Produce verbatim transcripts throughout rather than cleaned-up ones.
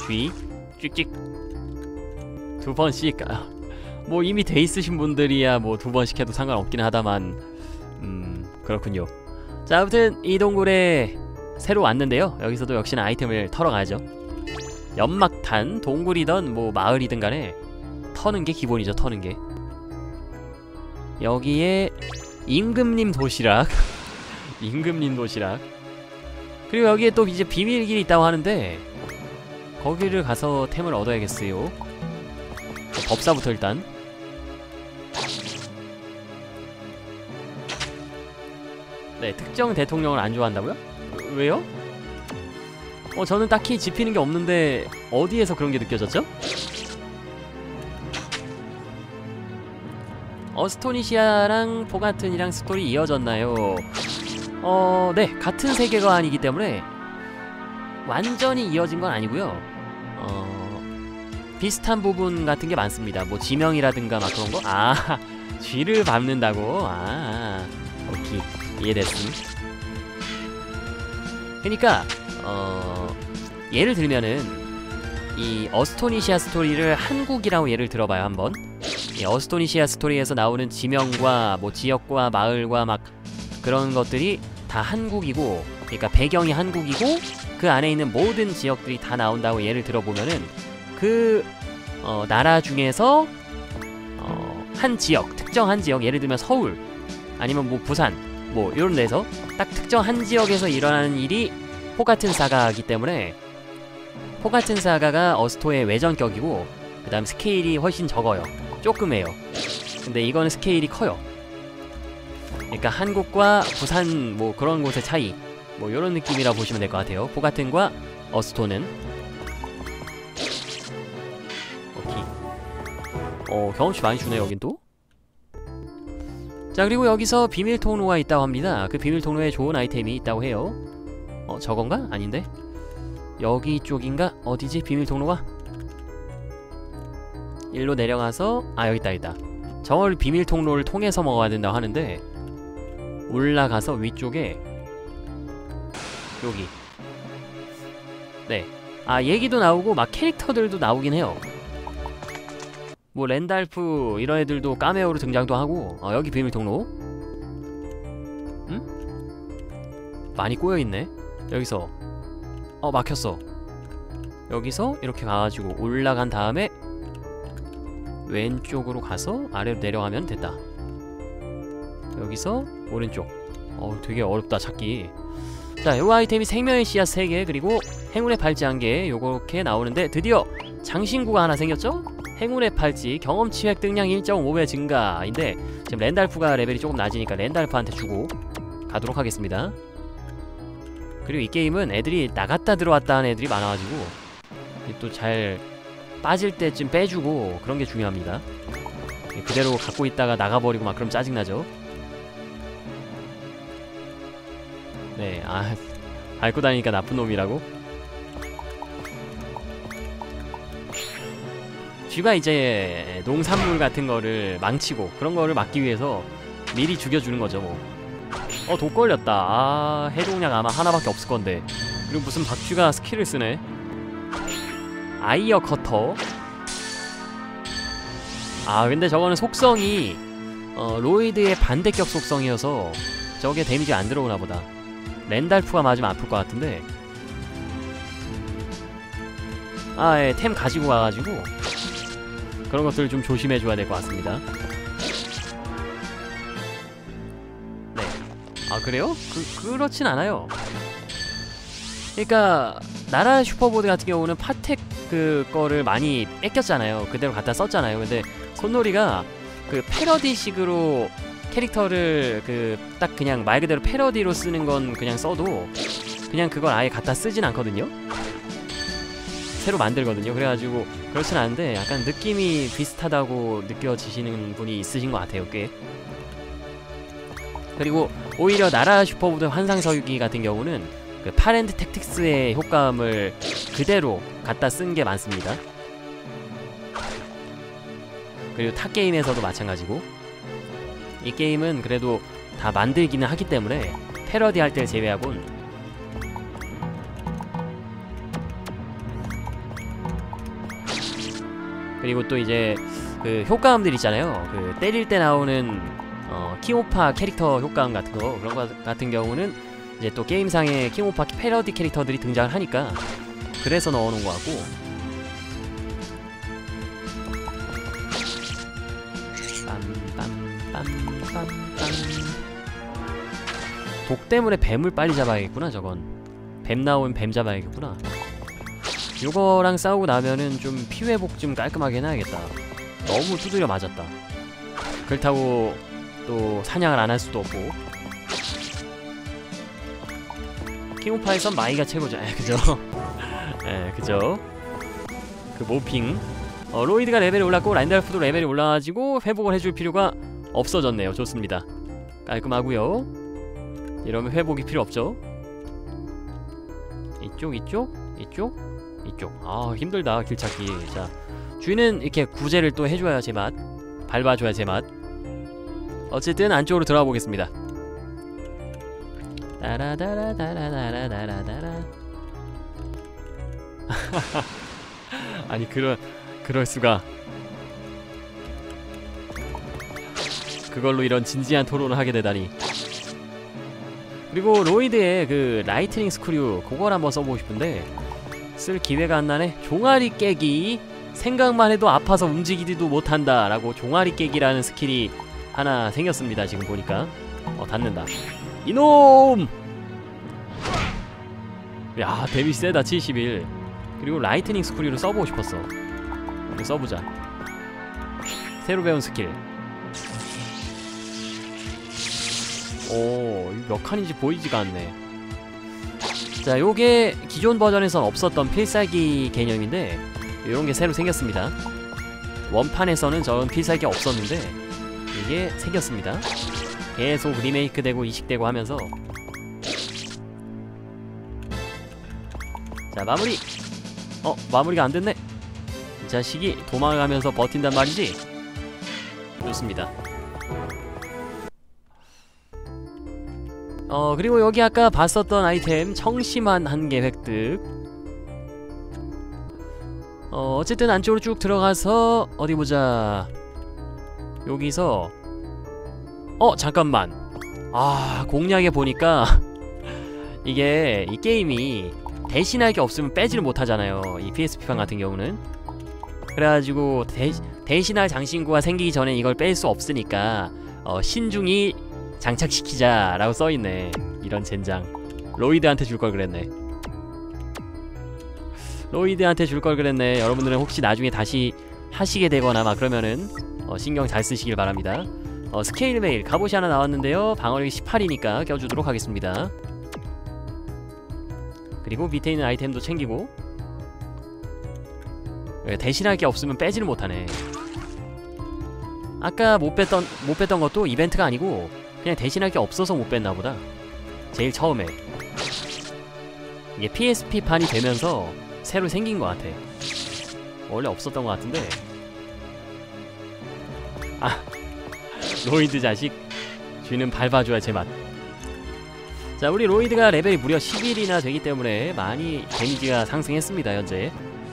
G 찍찍 두 번씩. 아, 뭐 이미 돼 있으신 분들이야 뭐 두 번씩 해도 상관없긴 하다만 음 그렇군요. 자, 아무튼 이 동굴에 새로 왔는데요. 여기서도 역시나 아이템을 털어 가야죠. 연막탄, 동굴이든 뭐 마을이든 간에 터는 게 기본이죠. 터는 게. 여기에 임금님 도시락 임금님 도시락. 그리고 여기에 또 이제 비밀길이 있다고 하는데 거기를 가서 템을 얻어야겠어요. 법사부터 일단. 네, 특정 대통령을 안 좋아한다고요? 왜요? 어, 저는 딱히 짚히는 게 없는데 어디에서 그런 게 느껴졌죠? 어스토니시아랑 포가튼이랑 스토리 이어졌나요? 어, 네, 같은 세계관이기 때문에 완전히 이어진 건 아니고요. 어, 비슷한 부분 같은 게 많습니다. 뭐 지명이라든가 막 그런 거? 아, 쥐를 밟는다고? 아, 오케이. 이해됐음. 그니까 어... 예를 들면은 이 어스토니시아 스토리를 한국이라고 예를 들어봐요. 한번. 이 어스토니시아 스토리에서 나오는 지명과 뭐 지역과 마을과 막 그런 것들이 다 한국이고, 그러니까 배경이 한국이고 그 안에 있는 모든 지역들이 다 나온다고 예를 들어보면은 그 어, 나라 중에서 어, 한 지역, 특정 한 지역, 예를 들면 서울 아니면 뭐 부산 뭐 이런 데서 딱 특정 한 지역에서 일어나는 일이 포가튼 사가이기 때문에 포가튼 사가가 어스토의 외전격이고 그 다음 스케일이 훨씬 적어요. 조그매요. 근데 이거는 스케일이 커요. 그러니까 한국과 부산 뭐 그런 곳의 차이 뭐 요런 느낌이라 보시면 될 것 같아요. 포가튼과 어스토는. 오케이. 어, 경험치 많이 주네 여긴 또. 자, 그리고 여기서 비밀 통로가 있다고 합니다. 그 비밀 통로에 좋은 아이템이 있다고 해요. 어, 저건가? 아닌데? 여기 쪽인가? 어디지? 비밀 통로가? 일로 내려가서 아, 여기 있다, 여기 있다. 저걸 비밀 통로를 통해서 먹어야 된다고 하는데 올라가서 위쪽에 여기. 네. 아, 얘기도 나오고 막 캐릭터들도 나오긴 해요. 뭐 랜달프 이런 애들도 카메오로 등장도 하고. 어, 여기 비밀 통로. 응? 많이 꼬여있네. 여기서 어, 막혔어. 여기서 이렇게 가가지고 올라간 다음에 왼쪽으로 가서 아래로 내려가면 됐다. 여기서 오른쪽. 어, 되게 어렵다 찾기. 자, 요 아이템이 생명의 씨앗 세 개 그리고 행운의 팔찌 한 개 요렇게 나오는데 드디어 장신구가 하나 생겼죠? 행운의 팔찌, 경험치 획득량 일 점 오 배 증가인데 지금 랜달프가 레벨이 조금 낮으니까 랜달프한테 주고 가도록 하겠습니다. 그리고 이 게임은 애들이 나갔다 들어왔다 하는 애들이 많아가지고 또 잘 빠질 때쯤 빼주고 그런 게 중요합니다. 그대로 갖고 있다가 나가버리고 막 그럼 짜증나죠. 네, 아, 밟고 다니니까 나쁜 놈이라고? 쥐가 이제 농산물 같은 거를 망치고 그런 거를 막기 위해서 미리 죽여주는 거죠, 뭐. 어, 독 걸렸다. 아, 해독약 아마 하나밖에 없을 건데. 그리고 무슨 박쥐가 스킬을 쓰네. 아이어 커터. 아, 근데 저거는 속성이 어, 로이드의 반대격 속성이어서 저게 데미지가 안 들어오나 보다. 랜달프가 맞으면 아플 것 같은데. 아, 예, 템 가지고 가가지고 그런 것들을 좀 조심해줘야 될 것 같습니다. 네. 아, 그래요? 그, 그렇진 않아요. 그니까 나라 슈퍼보드 같은 경우는 파텍 그 거를 많이 뺏겼잖아요. 그대로 갖다 썼잖아요. 근데 손놀이가 그 패러디식으로 캐릭터를 그 딱 그냥 말 그대로 패러디로 쓰는 건 그냥 써도 그냥 그걸 아예 갖다 쓰진 않거든요. 새로 만들거든요. 그래가지고 그렇진 않은데 약간 느낌이 비슷하다고 느껴지시는 분이 있으신 것 같아요, 꽤. 그리고 오히려 나라 슈퍼보드 환상서유기 같은 경우는 그 파렌드 택틱스의 효과음을 그대로 갖다 쓴 게 많습니다. 그리고 타 게임에서도 마찬가지고. 이 게임은 그래도 다 만들기는 하기 때문에 패러디 할 때를 제외하곤 그리고 또 이제 그 효과음들 있잖아요. 그 때릴 때 나오는 어, 킹오파 캐릭터 효과음 같은 거, 그런 거 같은 경우는 이제 또 게임상에 킹오파 패러디 캐릭터들이 등장을 하니까 그래서 넣어놓은 거 같고. 빰빰빰빰빰. 독 때문에 뱀을 빨리 잡아야겠구나. 저건 뱀 나오면 뱀 잡아야겠구나. 요거랑 싸우고 나면은 좀 피회복 좀 깔끔하게 해놔야겠다. 너무 두드려 맞았다. 그렇다고 또 사냥을 안 할 수도 없고. 킹오파에선 마이가 최고죠. 에, 그죠? 에, 그죠? 그 모핑. 어, 로이드가 레벨이 올랐고 란달프도 레벨이 올라가지고 회복을 해줄 필요가 없어졌네요. 좋습니다. 깔끔하고요. 이러면 회복이 필요 없죠. 이쪽, 이쪽, 이쪽, 이쪽. 아, 힘들다 길찾기. 자, 주인은 이렇게 구제를 또 해줘야 제맛, 밟아줘야 제맛. 어쨌든 안쪽으로 들어가 보겠습니다. 따라다라다라다라다라다라. 아니 그런 그럴 수가. 그걸로 이런 진지한 토론을 하게 되다니. 그리고 로이드의 그 라이트닝 스크류 그걸 한번 써보고 싶은데 쓸 기회가 안 나네. 종아리 깨기. 생각만 해도 아파서 움직이지도 못한다 라고 종아리 깨기라는 스킬이 하나 생겼습니다. 지금 보니까. 어, 닿는다. 이놈! 야, 데미지 세다. 칠십일. 그리고 라이트닝 스크류를 써보고 싶었어. 이거 써보자. 새로 배운 스킬. 오, 몇 칸인지 보이지가 않네. 자, 요게 기존 버전에선 없었던 필살기 개념인데 요런게 새로 생겼습니다. 원판에서는 저런 필살기가 없었는데 이게 생겼습니다. 계속 리메이크 되고 이식되고 하면서. 자, 마무리! 어, 마무리가 안 됐네? 이 자식이 도망가면서 버틴단 말이지? 좋습니다. 어, 그리고 여기 아까 봤었던 아이템 청심환 한 개 획득. 어, 어쨌든 안쪽으로 쭉 들어가서 어디 보자. 여기서 어, 잠깐만. 아, 공략에 보니까 이게 이 게임이 대신할 게 없으면 빼지를 못하잖아요. 이 피에스피판 같은 경우는. 그래가지고 대, 대신할 장신구가 생기기 전에 이걸 뺄 수 없으니까 어, 신중히 장착시키자 라고 써있네. 이런 젠장. 로이드한테 줄 걸 그랬네. 로이드한테 줄 걸 그랬네. 여러분들은 혹시 나중에 다시 하시게 되거나 막 그러면은 어, 신경 잘 쓰시길 바랍니다. 어, 스케일 메일 갑옷이 하나 나왔는데요. 방어력이 십팔이니까 껴주도록 하겠습니다. 그리고 밑에 있는 아이템도 챙기고. 대신할 게 없으면 빼지를 못하네. 아까 못 뺐던 못 뺐던 것도 이벤트가 아니고 그냥 대신할 게 없어서 못 뺐나 보다. 제일 처음에. 이게 피에스피판이 되면서 새로 생긴 것 같아. 원래 없었던 것 같은데. 아, 로이드 자식. 쥐는 밟아줘야 제맛. 자, 우리 로이드가 레벨이 무려 십일이나 되기 때문에 많이 데미지가 상승했습니다. 현재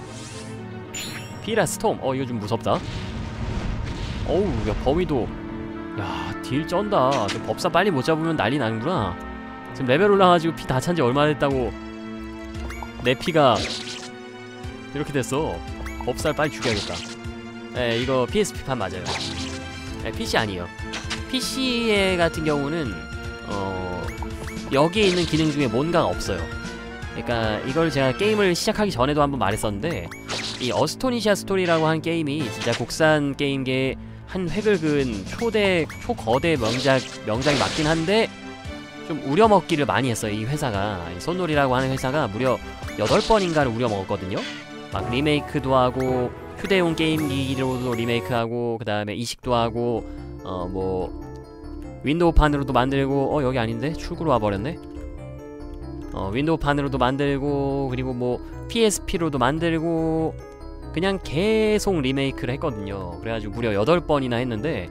피라 스톰. 어, 이거 좀 무섭다. 어우, 야, 범위도. 야, 딜 쩐다. 법사 빨리 못 잡으면 난리 나는구나. 지금 레벨 올라가지고 피 다 찬지 얼마 됐다고. 내 피가 이렇게 됐어. 법사를 빨리 죽여야겠다. 에, 이거 피에스피판 맞아요. 에, 피씨 아니에요. 피씨에 같은 경우는 어... 여기에 있는 기능 중에 뭔가가 없어요. 그러니까 이걸 제가 게임을 시작하기 전에도 한번 말했었는데 이 어스토니시아 스토리라고 한 게임이 진짜 국산 게임계의 한 획을 그은 초대, 초거대 명작, 명작이 맞긴 한데 좀 우려먹기를 많이 했어요. 이 회사가. 이 손놀이라고 하는 회사가 무려 여덟 번인가를 우려먹었거든요. 막 리메이크도 하고 휴대용 게임기로도 리메이크하고 그 다음에 이식도 하고 어 뭐 윈도우판으로도 만들고. 어, 여기 아닌데? 출구로 와버렸네? 어, 윈도우판으로도 만들고 그리고 뭐 피에스피로도 만들고 그냥 계속 리메이크를 했거든요. 그래가지고 무려 여덟 번이나 했는데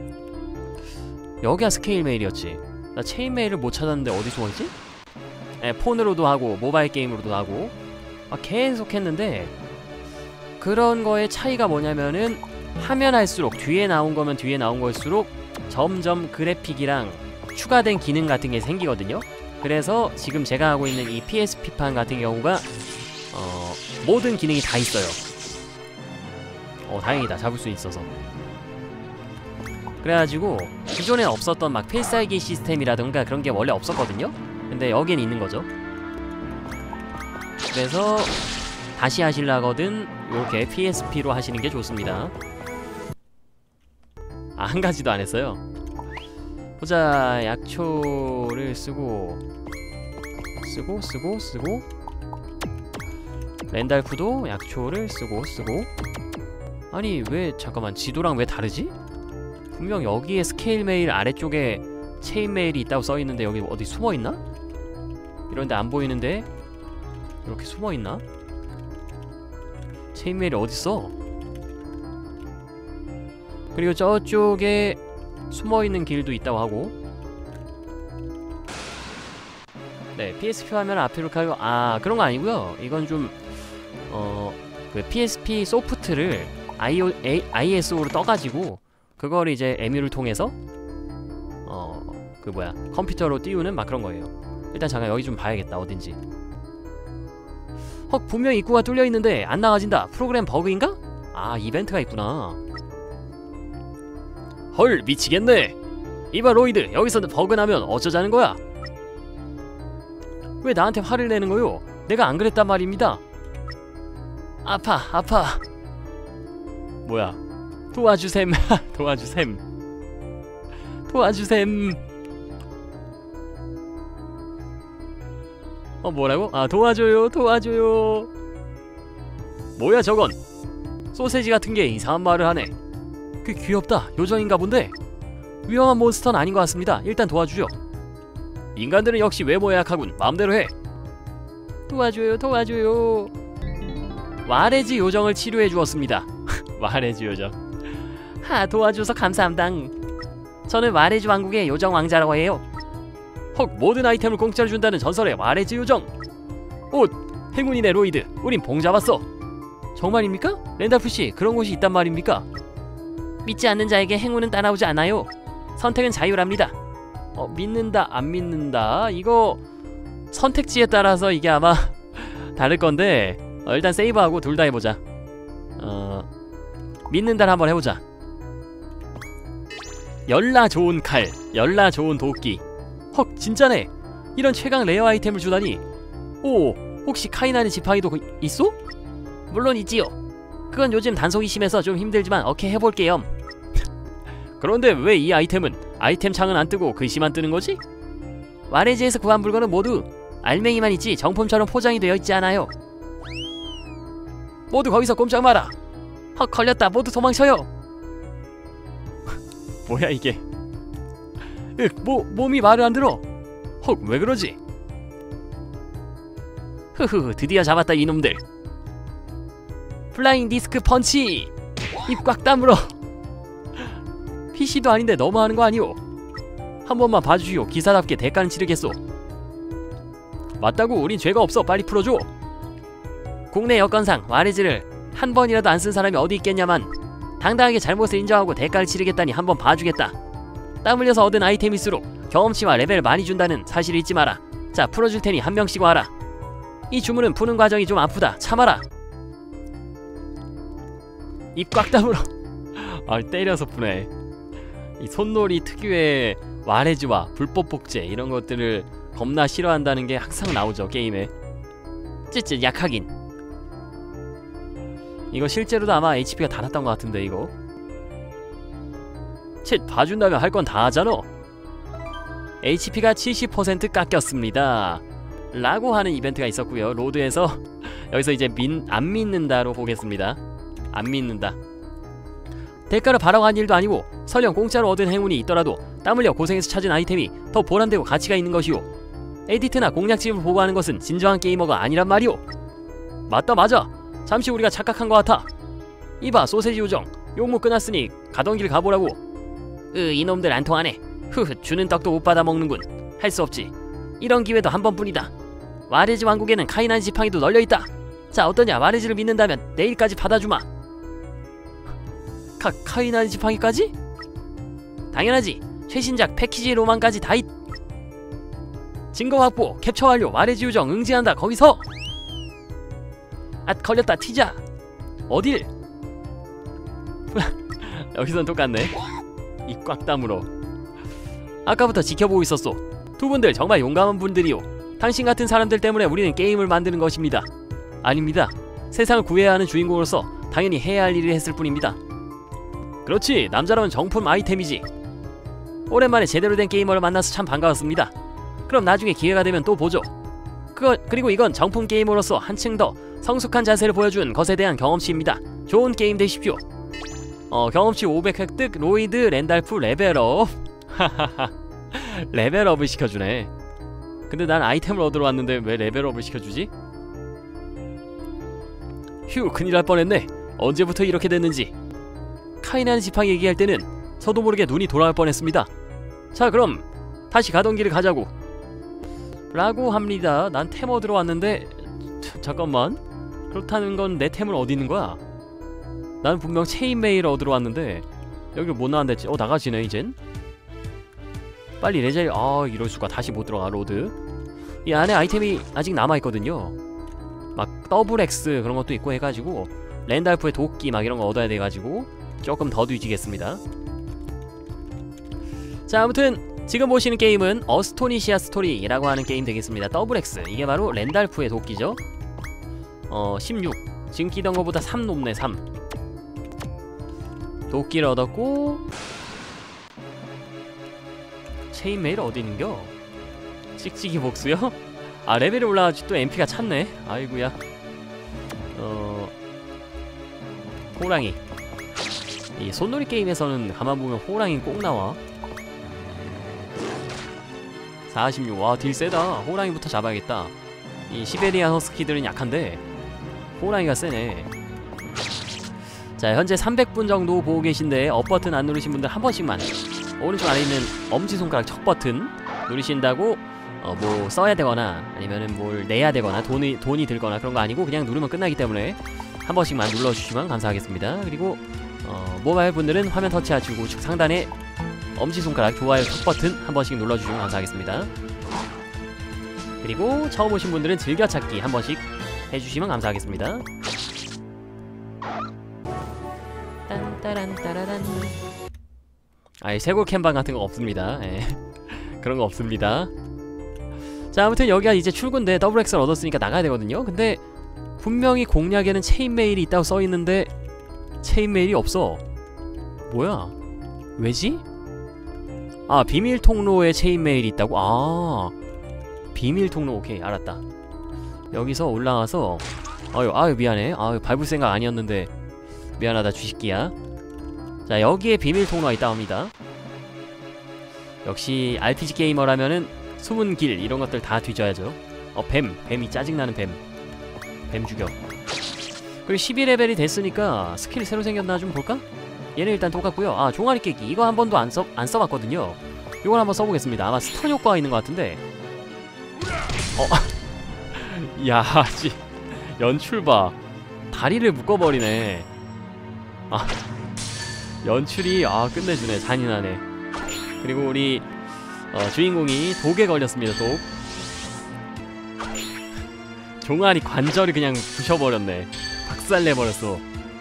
여기가 스케일 메일이었지. 나 체인 메일을 못 찾았는데 어디 숨어있지? 에, 폰으로도 하고 모바일 게임으로도 하고 아, 계속 했는데 그런 거의 차이가 뭐냐면은 하면 할수록 뒤에 나온 거면 뒤에 나온 걸수록 점점 그래픽이랑 추가된 기능 같은 게 생기거든요. 그래서 지금 제가 하고 있는 이 피에스피판 같은 경우가 어, 모든 기능이 다 있어요. 어 다행이다. 잡을 수 있어서. 그래가지고 기존에 없었던 막 필살기 시스템이라던가 그런 게 원래 없었거든요. 근데 여긴 있는 거죠. 그래서 다시 하실라거든 요렇게 피에스피로 하시는 게 좋습니다. 아, 한 가지도 안 했어요. 보자. 약초를 쓰고 쓰고 쓰고 쓰고 랜달프도 약초를 쓰고 쓰고. 아니 왜 잠깐만 지도랑 왜 다르지? 분명 여기에 스케일 메일 아래쪽에 체인 메일이 있다고 써있는데 여기 어디 숨어있나? 이런데 안 보이는데 이렇게 숨어있나? 체인 메일이 어딨어? 그리고 저쪽에 숨어있는 길도 있다고 하고. 네, 피에스피 화면 앞으로 가고. 아 그런 거 아니고요. 이건 좀 어 그 피에스피 소프트를 아이오, 아이에스오로 떠가지고 그거를 이제 에뮤를 통해서 어 그 뭐야 컴퓨터로 띄우는 막 그런 거예요. 일단 잠깐 여기 좀 봐야겠다. 어딘지. 헉, 분명 입구가 뚫려있는데 안 나가진다. 프로그램 버그인가? 아 이벤트가 있구나. 헐 미치겠네. 이봐 로이드, 여기서 버그 나면 어쩌자는 거야? 왜 나한테 화를 내는 거요? 내가 안 그랬단 말입니다. 아파 아파. 뭐야 도와주셈. 도와주셈 도와주셈. 어 뭐라고? 아 도와줘요 도와줘요. 뭐야 저건? 소세지 같은 게 이상한 말을 하네. 꽤 귀엽다. 요정인가 본데 위험한 몬스터는 아닌 것 같습니다. 일단 도와주죠. 인간들은 역시 외모에 약하군. 마음대로 해. 도와줘요 도와줘요. 와레즈 요정을 치료해 주었습니다. 와레즈 요정. 하 도와줘서 감사합니다. 저는 와레즈 왕국의 요정 왕자라고 해요. 헉, 모든 아이템을 공짜로 준다는 전설의 와레즈 요정. 오, 행운이네 로이드. 우린 봉 잡았어. 정말입니까? 랜달프씨, 그런 곳이 있단 말입니까? 믿지 않는 자에게 행운은 따라오지 않아요. 선택은 자유랍니다. 어, 믿는다 안 믿는다 이거 선택지에 따라서 이게 아마 다를 건데 어, 일단 세이브하고 둘 다 해보자. 어... 믿는다를 한번 해보자. 열나 좋은 칼, 열나 좋은 도끼. 헉 진짜네. 이런 최강 레어 아이템을 주다니. 오, 혹시 카이나는 지팡이도 있어? 물론 있지요. 그건 요즘 단속이 심해서 좀 힘들지만 오케이 해볼게요. 그런데 왜 이 아이템은 아이템 창은 안 뜨고 글씨만 뜨는 거지? 와레즈에서 구한 물건은 모두 알맹이만 있지 정품처럼 포장이 되어 있지 않아요. 모두 거기서 꼼짝 마라. 헉 걸렸다. 모두 도망쳐요. 뭐야 이게. 으, 뭐, 몸이 말을 안 들어. 헉 왜 그러지? 흐흐 드디어 잡았다 이놈들. 플라잉 디스크 펀치. 입 꽉 다물어. 피씨도 아닌데 너무하는 거 아니오? 한 번만 봐주시오. 기사답게 대가는 치르겠소. 맞다고. 우린 죄가 없어. 빨리 풀어줘. 국내 여건상 와레즈를 한 번이라도 안 쓴 사람이 어디 있겠냐만 당당하게 잘못을 인정하고 대가를 치르겠다니 한번 봐주겠다. 땀 흘려서 얻은 아이템일수록 경험치와 레벨을 많이 준다는 사실을 잊지 마라. 자 풀어줄 테니 한 명씩 와라. 이 주문은 푸는 과정이 좀 아프다. 참아라. 입 꽉 다물어. 아 때려서 푸네. 이 손놀이 특유의 와레즈와 불법 복제 이런 것들을 겁나 싫어한다는 게 항상 나오죠 게임에. 찌찌 약하긴. 이거 실제로도 아마 에이치피가 달았던 것 같은데 이거. 칫 봐준다면 할 건 다 하잖아. 에이치피가 칠십 퍼센트 깎였습니다 라고 하는 이벤트가 있었고요. 로드에서 여기서 이제 민, 안 믿는다로 보겠습니다. 안 믿는다. 대가를 바라고 한 일도 아니고 설령 공짜로 얻은 행운이 있더라도 땀 흘려 고생해서 찾은 아이템이 더 보람되고 가치가 있는 것이오. 에디트나 공략집을 보고 하는 것은 진정한 게이머가 아니란 말이오. 맞다 맞아. 잠시 우리가 착각한 것 같아. 이봐 소세지 요정, 용무 끝났으니 가던 길 가보라고. 으 이놈들 안 통하네. 흐흐 주는 떡도 못 받아 먹는군. 할 수 없지. 이런 기회도 한 번뿐이다. 와레즈 왕국에는 카이난 지팡이도 널려있다. 자, 어떠냐? 마레지를 믿는다면 내일까지 받아주마. 카, 카이나니 지팡이까지? 당연하지. 최신작 패키지 로만까지 다 있... 증거 확보, 캡처 완료, 마레지 요정 응징한다. 거기서! 앗, 걸렸다. 튀자. 어딜? 여기선 똑같네. 입 꽉 다물어. 아까부터 지켜보고 있었소. 두 분들 정말 용감한 분들이오. 당신 같은 사람들 때문에 우리는 게임을 만드는 것입니다. 아닙니다. 세상을 구해야 하는 주인공으로서 당연히 해야 할 일을 했을 뿐입니다. 그렇지, 남자라면 정품 아이템이지. 오랜만에 제대로 된 게이머를 만나서 참 반가웠습니다. 그럼 나중에 기회가 되면 또 보죠. 그거, 그리고 이건 정품 게이머로서 한층 더 성숙한 자세를 보여준 것에 대한 경험치입니다. 좋은 게임 되십시오. 어, 경험치 오백 획득, 로이드, 랜달프, 레벨업. 하하하. 레벨업을 시켜주네. 근데 난 아이템을 얻으러 왔는데 왜 레벨업을 시켜주지? 휴, 큰일 날 뻔했네. 언제부터 이렇게 됐는지. 카이나니 지팡이 얘기할 때는 저도 모르게 눈이 돌아갈 뻔했습니다. 자, 그럼 다시 가던 길을 가자고 라고 합니다. 난 템 얻으러 왔는데 자, 잠깐만, 그렇다는 건 내 템은 어디 있는 거야? 난 분명 체인메일 얻으러 왔는데 여기를 못 나간댔지. 어, 나가지네 이젠. 빨리 레젤. 아, 이럴수가. 다시 못 들어가. 로드. 이 안에 아이템이 아직 남아있거든요. 막 더블 X 그런 것도 있고 해가지고 랜달프의 도끼 막 이런 거 얻어야 돼가지고 조금 더 뒤지겠습니다. 자, 아무튼 지금 보시는 게임은 어스토니시아 스토리라고 하는 게임 되겠습니다. 더블 X. 이게 바로 랜달프의 도끼죠. 어, 십육. 지금 끼던 거보다 삼 높네. 삼. 도끼를 얻었고, 체인메일 어디 있는겨? 찍찍이 복수요? 아, 레벨이 올라가지고 또 엠피가 찼네. 아이구야. 어... 호랑이. 이 손놀이 게임에서는 가만 보면 호랑이 꼭 나와. 사십육. 와, 딜 세다. 호랑이부터 잡아야겠다. 이 시베리안 허스키들은 약한데 호랑이가 세네. 자, 현재 삼백 분 정도 보고 계신데 업 버튼 안 누르신 분들 한 번씩만 오른쪽 아래 있는 엄지손가락 첫 버튼 누르신다고 어, 뭐 써야 되거나 아니면은 뭘 내야 되거나 돈이 돈이 들거나 그런 거 아니고 그냥 누르면 끝나기 때문에 한 번씩만 눌러주시면 감사하겠습니다. 그리고 어, 모바일 분들은 화면 터치하시고 우측 상단에 엄지손가락 좋아요 첫 버튼 한 번씩 눌러주시면 감사하겠습니다. 그리고 처음 오신 분들은 즐겨찾기 한 번씩 해주시면 감사하겠습니다. 딴따란따라란. 아예 쇄골 캠방 같은 거 없습니다. 예. 그런 거 없습니다. 자, 아무튼 여기가 이제 출구인데 더블 X를 얻었으니까 나가야 되거든요. 근데 분명히 공략에는 체인메일이 있다고 써있는데 체인메일이 없어. 뭐야? 왜지? 아, 비밀 통로에 체인메일이 있다고? 아, 비밀 통로. 오케이, 알았다. 여기서 올라가서 아유 아유 미안해. 아유, 밟을 생각 아니었는데 미안하다 주식기야. 자, 여기에 비밀 통로가 있다고 합니다. 역시 알피지 게이머라면은 숨은 길 이런 것들 다 뒤져야죠. 어, 뱀. 뱀이 짜증나는 뱀. 뱀 죽여. 그리고 십이 레벨이 됐으니까 스킬이 새로 생겼나 좀 볼까? 얘는 일단 똑같고요. 아, 종아리 깨기. 이거 한 번도 안 써, 안 써봤거든요. 이걸 한번 써보겠습니다. 아마 스턴 효과가 있는 것 같은데. 어. 야, 씨. 연출 봐. 다리를 묶어버리네. 아, 연출이 아 끝내주네. 잔인하네. 그리고 우리 어, 주인공이 독에 걸렸습니다. 독. 종아리 관절이 그냥 부셔버렸네. 박살내버렸어.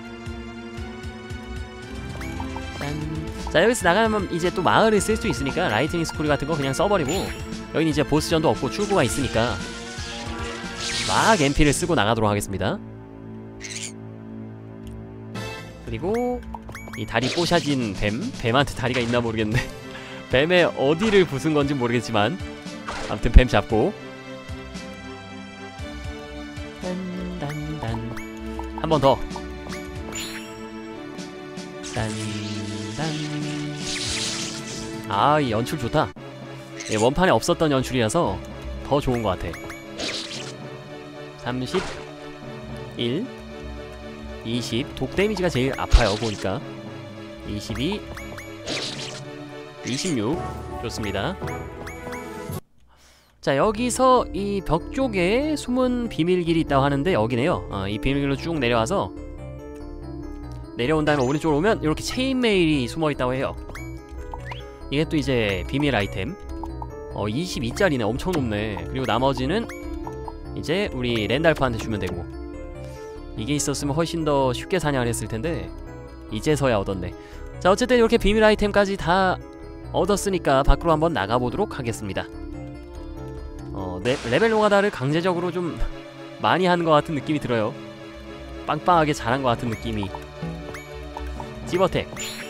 짠. 자, 여기서 나가면 이제 또 마을을 쓸 수 있으니까 라이트닝 스쿨 같은 거 그냥 써버리고, 여기는 이제 보스전도 없고 출구가 있으니까 막 엠피를 쓰고 나가도록 하겠습니다. 그리고 이 다리 뽀샤진 뱀? 뱀한테 다리가 있나 모르겠네. 뱀의 어디를 부순 건지 모르겠지만 아무튼 뱀 잡고 딴딴딴 한 번 더 딴딴. 아, 이 연출 좋다. 예, 원판에 없었던 연출이라서 더 좋은 것 같아. 삼십, 일, 이십. 독 데미지가 제일 아파요 보니까. 이십이, 이십육. 좋습니다. 자, 여기서 이 벽 쪽에 숨은 비밀길이 있다고 하는데 여기네요. 어, 이 비밀길로 쭉 내려와서 내려온 다음에 오른쪽으로 오면 이렇게 체인메일이 숨어있다고 해요. 이게 또 이제 비밀 아이템. 어, 이십이 짜리네. 엄청 높네. 그리고 나머지는 이제 우리 랜달프한테 주면 되고. 이게 있었으면 훨씬 더 쉽게 사냥을 했을 텐데 이제서야 얻었네. 자, 어쨌든 이렇게 비밀 아이템까지 다 얻었으니까 밖으로 한번 나가보도록 하겠습니다. 어, 네, 레벨 노가다를 강제적으로 좀 많이 하는 것 같은 느낌이 들어요. 빵빵하게 잘한 것 같은 느낌이. 지버텍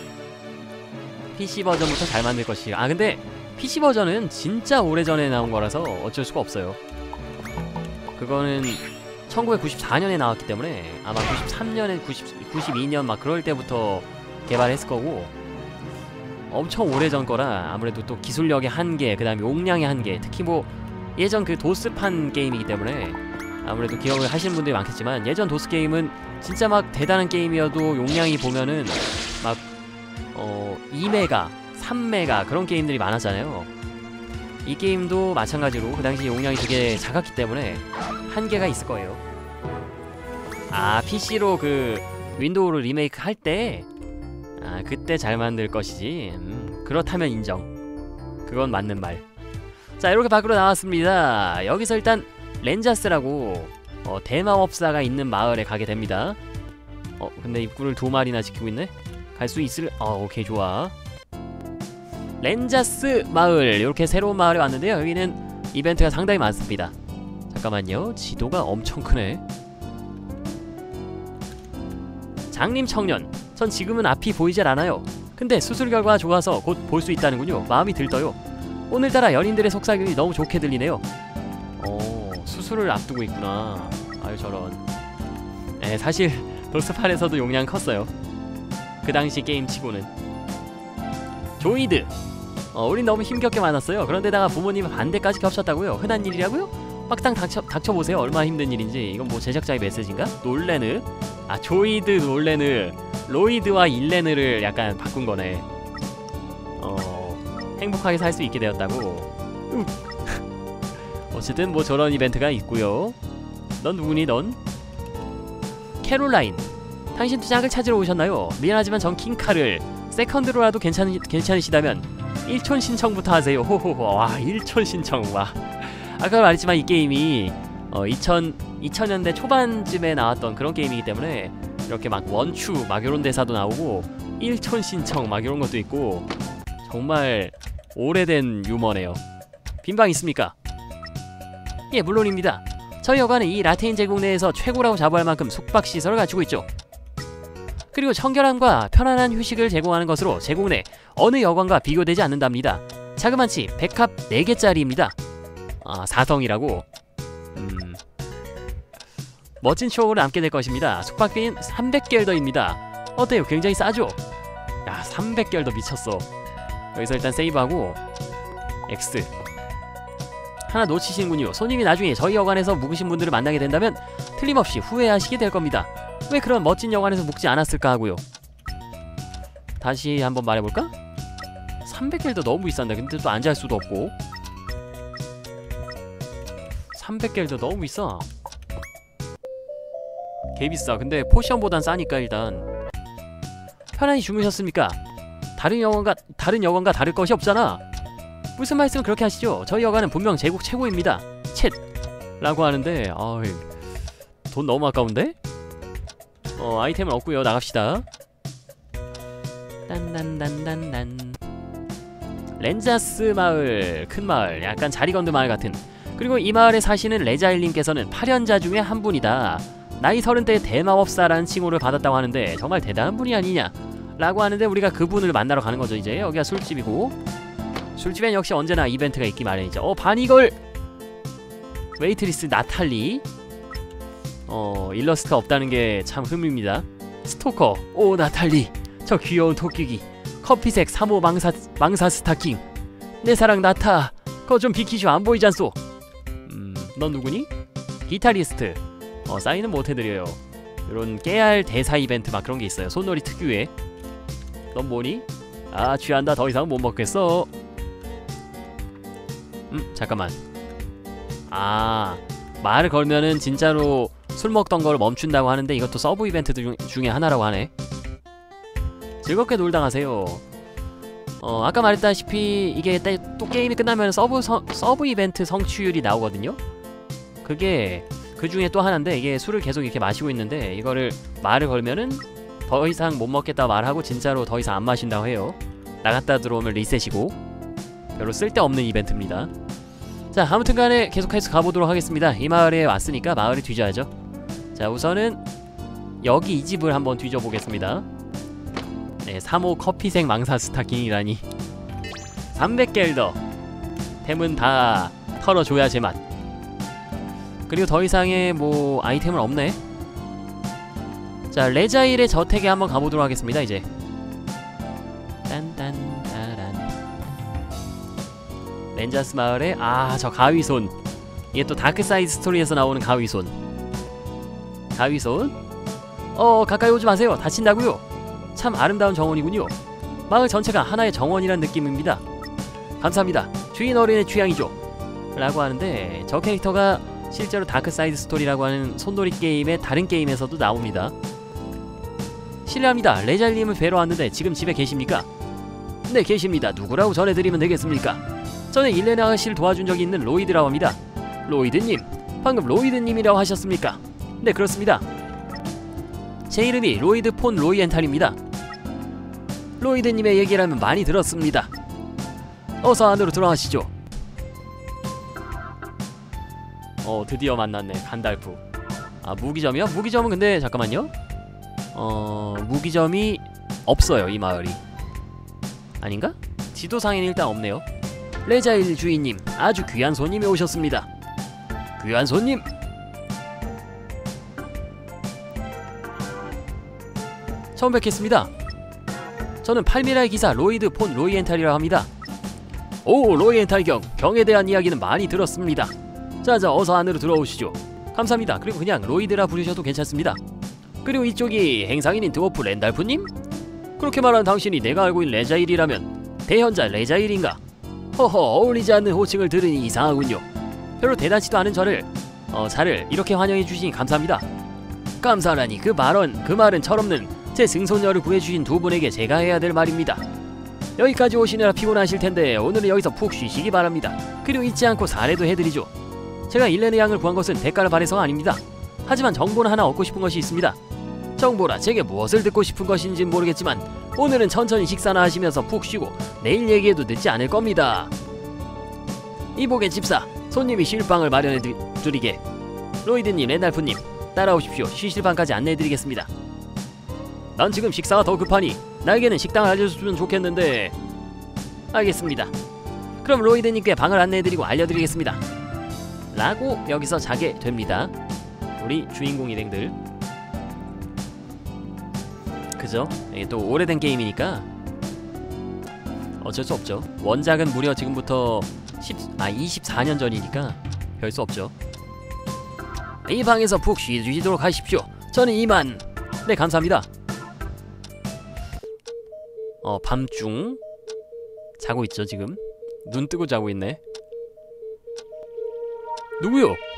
피씨 버전부터 잘 만들 것이에요. 아, 근데 피씨 버전은 진짜 오래전에 나온 거라서 어쩔 수가 없어요. 그거는 천구백구십사 년에 나왔기 때문에 아마 구십삼 년에 구십이 년 막 그럴 때부터 개발했을 거고, 엄청 오래전 거라 아무래도 또 기술력의 한계, 그 다음에 용량의 한계, 특히 뭐 예전 그 도스판 게임이기 때문에 아무래도 기억을 하시는 분들이 많겠지만, 예전 도스 게임은 진짜 막 대단한 게임이어도 용량이 보면은 막 어 이 메가, 삼 메가 그런 게임들이 많았잖아요. 이 게임도 마찬가지로 그 당시 용량이 되게 작았기 때문에 한계가 있을 거예요. 아, 피씨로 그 윈도우를 리메이크 할 때, 아, 그때 잘 만들 것이지. 음, 그렇다면 인정. 그건 맞는 말. 자, 이렇게 밖으로 나왔습니다. 여기서 일단 렌자스라고 어, 대마법사가 있는 마을에 가게 됩니다. 어, 근데 입구를 두 마리나 지키고 있네? 갈 수 있을... 어, 오케이, 좋아. 렌자스 마을, 이렇게 새로운 마을에 왔는데요. 여기는 이벤트가 상당히 많습니다. 잠깐만요, 지도가 엄청 크네. 장님 청년, 전 지금은 앞이 보이질 않아요. 근데 수술 결과가 좋아서 곧 볼 수 있다는군요. 마음이 들떠요. 오늘따라 연인들의 속삭임이 너무 좋게 들리네요. 어, 수술을 앞두고 있구나. 아유, 저런. 에, 사실 도스팔에서도 용량 컸어요. 그 당시 게임 치고는. 조이드, 어, 우린 너무 힘겹게 만났어요. 그런데다가 부모님의 반대까지 겹쳤다고요? 흔한 일이라고요? 막상 닥쳐, 닥쳐보세요. 얼마나 힘든 일인지. 이건 뭐 제작자의 메시지인가? 놀레느? 아, 조이드, 놀레느, 로이드와 일레느를 약간 바꾼 거네. 어, 행복하게 살 수 있게 되었다고. 어쨌든 뭐 저런 이벤트가 있고요. 넌 누구니, 넌? 캐롤라인, 당신도 짝을 찾으러 오셨나요? 미안하지만 전 킹카를 세컨드로라도 괜찮, 괜찮으시다면 일촌 신청부터 하세요. 호호호. 와, 일촌 신청. 와, 아까 말했지만 이 게임이 어, 이천 년대 초반쯤에 나왔던 그런 게임이기 때문에 이렇게 막 원추 막 요런 대사도 나오고 일촌 신청 막 요런 것도 있고 정말 오래된 유머네요. 빈방 있습니까? 예, 물론입니다. 저희 여관은 이 라테인 제국 내에서 최고라고 자부할 만큼 숙박시설을 갖추고 있죠. 그리고 청결함과 편안한 휴식을 제공하는 것으로 제국 내 어느 여관과 비교되지 않는답니다. 자그만치 백합 네 개짜리입니다. 아, 사성이라고? 음... 멋진 추억으로 남게 될 것입니다. 숙박비는 삼백 겔더입니다. 어때요? 굉장히 싸죠? 야, 삼백 겔더 미쳤어. 여기서 일단 세이브하고 X. 하나 놓치시는군요. 손님이 나중에 저희 여관에서 묵으신 분들을 만나게 된다면 틀림없이 후회하시게 될 겁니다. 왜 그런 멋진 여관에서 묵지 않았을까 하고요. 다시 한번 말해볼까? 삼백 겔더 너무 비싼데. 근데 또 앉을 수도 없고. 삼백 겔더 너무 비싸. 개 비싸. 근데 포션보단 싸니까 일단. 편안히 주무셨습니까? 다른 여관과 다른 여관과 다를 것이 없잖아. 무슨 말씀을 그렇게 하시죠? 저희 여관은 분명 제국 최고입니다. 챗! 라고 하는데 어이, 돈 너무 아까운데? 어, 아이템을 얻고요. 나갑시다. 딴딴딴딴딴. 렌자스 마을, 큰 마을, 약간 자리건드 마을 같은. 그리고 이 마을에 사시는 레자일님께서는 팔연자 중에 한 분이다. 나이 서른대의 대마법사라는 칭호를 받았다고 하는데 정말 대단한 분이 아니냐 라고 하는데, 우리가 그분을 만나러 가는 거죠. 이제 여기가 술집이고, 술집엔 역시 언제나 이벤트가 있기 마련이죠. 어, 바니걸 웨이트리스 나탈리. 어, 일러스트가 없다는 게 참 흠입니다. 스토커, 오 나탈리, 저 귀여운 토끼기, 커피색 삼 호 망사, 망사 스타킹, 내 사랑 나타, 그거 좀 비키쇼. 안 보이잖소. 음, 넌 누구니? 기타리스트. 어, 사인은 못해드려요. 요런 깨알 대사 이벤트 막 그런 게 있어요. 손놀이 특유의. 넌 뭐니? 아, 취한다. 더 이상 못 먹겠어. 음, 잠깐만. 아, 말을 걸면은 진짜로 술 먹던 걸 멈춘다고 하는데 이것도 서브 이벤트 중, 중에 하나라고 하네. 즐겁게 놀다 가세요. 어, 아까 말했다시피 이게 또 게임이 끝나면 서브 서, 서브 이벤트 성취율이 나오거든요. 그게 그 중에 또 하나인데, 이게 술을 계속 이렇게 마시고 있는데 이거를 말을 걸면은 더 이상 못 먹겠다 말하고 진짜로 더 이상 안 마신다고 해요. 나갔다 들어오면 리셋이고 별로 쓸데없는 이벤트입니다. 자, 아무튼간에 계속해서 가보도록 하겠습니다. 이 마을에 왔으니까 마을을 뒤져야죠. 자, 우선은 여기 이 집을 한번 뒤져보겠습니다. 네, 삼 호 커피색 망사 스타킹이라니. 삼백 겔더 템은 다 털어줘야 제맛. 그리고 더 이상의 뭐 아이템은 없네. 자, 레자일의 저택에 한번 가보도록 하겠습니다. 이제 딴딴따란 렌자스 마을에, 아, 저 가위손. 이게 또 다크사이드 스토리에서 나오는 가위손. 가위손? 어, 가까이 오지 마세요. 다친다고요. 참 아름다운 정원이군요. 마을 전체가 하나의 정원이란 느낌입니다. 감사합니다. 주인 어린의 취향이죠. 라고 하는데, 저 캐릭터가 실제로 다크사이드 스토리라고 하는 손놀이 게임의 다른 게임에서도 나옵니다. 실례합니다. 레자일님을 뵈러 왔는데 지금 집에 계십니까? 네, 계십니다. 누구라고 전해드리면 되겠습니까? 전에 일레나 씨를 도와준 적이 있는 로이드라고 합니다. 로이드님? 방금 로이드님이라고 하셨습니까? 네, 그렇습니다. 제 이름이 로이드 폰 로이엔탈입니다. 로이드님의 얘기라면 많이 들었습니다. 어서 안으로 들어가시죠. 어, 드디어 만났네. 간달프. 아, 무기점이요? 무기점은 근데 잠깐만요. 어... 무기점이 없어요, 이 마을이. 아닌가? 지도상에는 일단 없네요. 레자일 주인님, 아주 귀한 손님이 오셨습니다. 귀한 손님? 처음 뵙겠습니다. 저는 팔미라의 기사 로이드 폰 로이엔탈이라고 합니다. 오, 로이엔탈 경, 경에 대한 이야기는 많이 들었습니다. 자자, 어서 안으로 들어오시죠. 감사합니다. 그리고 그냥 로이드라 부르셔도 괜찮습니다. 그리고 이쪽이 행상인인 드워프 렌달프님? 그렇게 말하는 당신이 내가 알고 있는 레자일이라면 대현자 레자일인가? 허허, 어울리지 않는 호칭을 들으니 이상하군요. 별로 대단치도 않은 저를 어, 자를 이렇게 환영해 주시니 감사합니다. 감사하라니, 그 말은 그 말은 철없는 제 증손녀를 구해주신 두 분에게 제가 해야 될 말입니다. 여기까지 오시느라 피곤하실 텐데 오늘은 여기서 푹 쉬시기 바랍니다. 그리고 잊지 않고 사례도 해드리죠. 제가 일레네 양을 구한 것은 대가를 바래서가 아닙니다. 하지만 정보는 하나 얻고 싶은 것이 있습니다. 정보라 제게 무엇을 듣고 싶은 것인지는 모르겠지만 오늘은 천천히 식사나 하시면서 푹 쉬고 내일 얘기해도 늦지 않을 겁니다. 이복의 집사, 손님이 쉴 방을 마련해 드리게. 로이드님, 렌달프님, 따라오십시오. 쉬실 방까지 안내해드리겠습니다. 난 지금 식사가 더 급하니 나에게는 식당을 알려줬으면 좋겠는데. 알겠습니다. 그럼 로이드님께 방을 안내해드리고 알려드리겠습니다. 라고 여기서 자게 됩니다. 우리 주인공 일행들. 그죠? 이게 또 오래된 게임이니까 어쩔 수 없죠. 원작은 무려 지금부터 십, 아 이십사 년 전이니까 별 수 없죠. 이 방에서 푹 쉬시도록 하십시오. 저는 이만. 네, 감사합니다. 어, 밤중 자고 있죠. 지금 눈 뜨고 자고 있네. 누구요?